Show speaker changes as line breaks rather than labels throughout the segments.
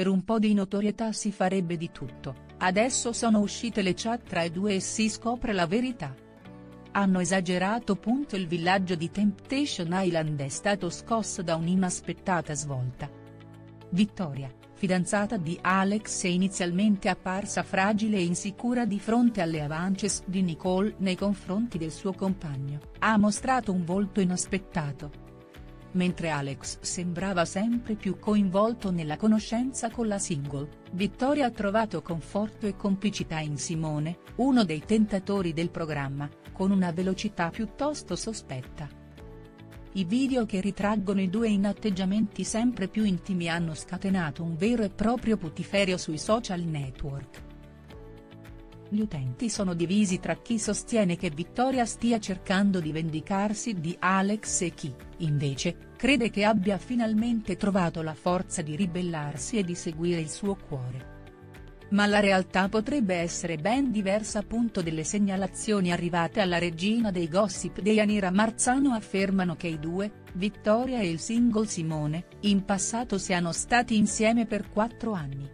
per un po' di notorietà si farebbe di tutto, adesso sono uscite le chat tra i due e si scopre la verità. Hanno esagerato. Il villaggio di Temptation Island è stato scosso da un'inaspettata svolta. Vittoria, fidanzata di Alex, è inizialmente apparsa fragile e insicura di fronte alle avances di Nicole nei confronti del suo compagno, ha mostrato un volto inaspettato. Mentre Alex sembrava sempre più coinvolto nella conoscenza con la single, Vittoria ha trovato conforto e complicità in Simone, uno dei tentatori del programma, con una velocità piuttosto sospetta. I video che ritraggono i due in atteggiamenti sempre più intimi hanno scatenato un vero e proprio putiferio sui social network. Gli utenti sono divisi tra chi sostiene che Vittoria stia cercando di vendicarsi di Alex e chi, invece, crede che abbia finalmente trovato la forza di ribellarsi e di seguire il suo cuore. Ma la realtà potrebbe essere ben diversa. Delle segnalazioni arrivate alla regina dei gossip Deianira Marzano affermano che i due, Vittoria e il single Simone, in passato siano stati insieme per 4 anni.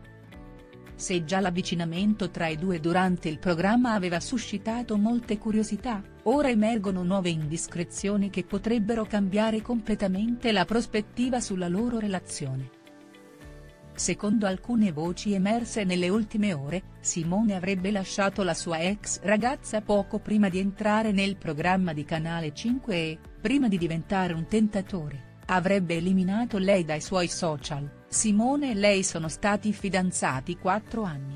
Se già l'avvicinamento tra i due durante il programma aveva suscitato molte curiosità, ora emergono nuove indiscrezioni che potrebbero cambiare completamente la prospettiva sulla loro relazione. Secondo alcune voci emerse nelle ultime ore, Simone avrebbe lasciato la sua ex ragazza poco prima di entrare nel programma di Canale 5 e, prima di diventare un tentatore, avrebbe eliminato lei dai suoi social. Simone e lei sono stati fidanzati 4 anni.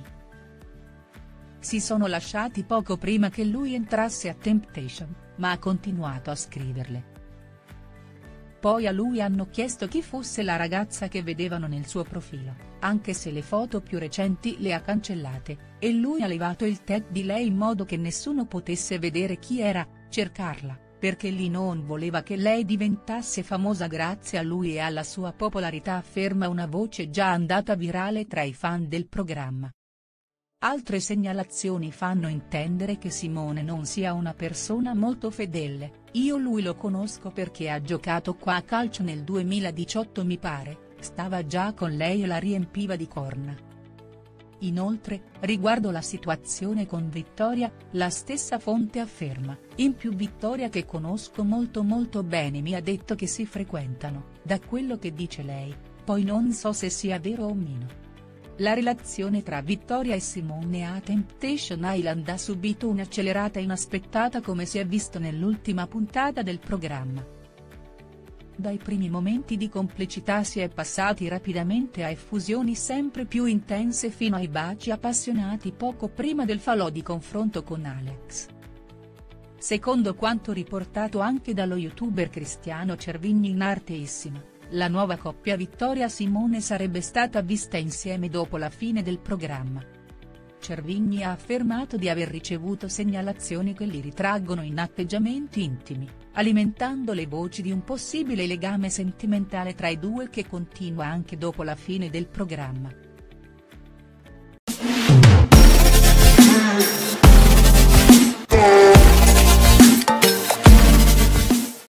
Si sono lasciati poco prima che lui entrasse a Temptation, ma ha continuato a scriverle. Poi a lui hanno chiesto chi fosse la ragazza che vedevano nel suo profilo, anche se le foto più recenti le ha cancellate, e lui ha levato il tag di lei in modo che nessuno potesse vedere chi era, cercarla, perché lì non voleva che lei diventasse famosa grazie a lui e alla sua popolarità, afferma una voce già andata virale tra i fan del programma. Altre segnalazioni fanno intendere che Simone non sia una persona molto fedele. Io lui lo conosco perché ha giocato qua a calcio nel 2018 mi pare, stava già con lei e la riempiva di corna. Inoltre, riguardo la situazione con Vittoria, la stessa fonte afferma: in più Vittoria che conosco molto bene mi ha detto che si frequentano, da quello che dice lei, poi non so se sia vero o meno. La relazione tra Vittoria e Simone a Temptation Island ha subito un'accelerata inaspettata come si è visto nell'ultima puntata del programma. Dai primi momenti di complicità si è passati rapidamente a effusioni sempre più intense fino ai baci appassionati poco prima del falò di confronto con Alex. Secondo quanto riportato anche dallo youtuber Cristiano Cervigni in Arteissima, la nuova coppia Vittoria-Simone sarebbe stata vista insieme dopo la fine del programma. Cervigni ha affermato di aver ricevuto segnalazioni che li ritraggono in atteggiamenti intimi, alimentando le voci di un possibile legame sentimentale tra i due che continua anche dopo la fine del programma.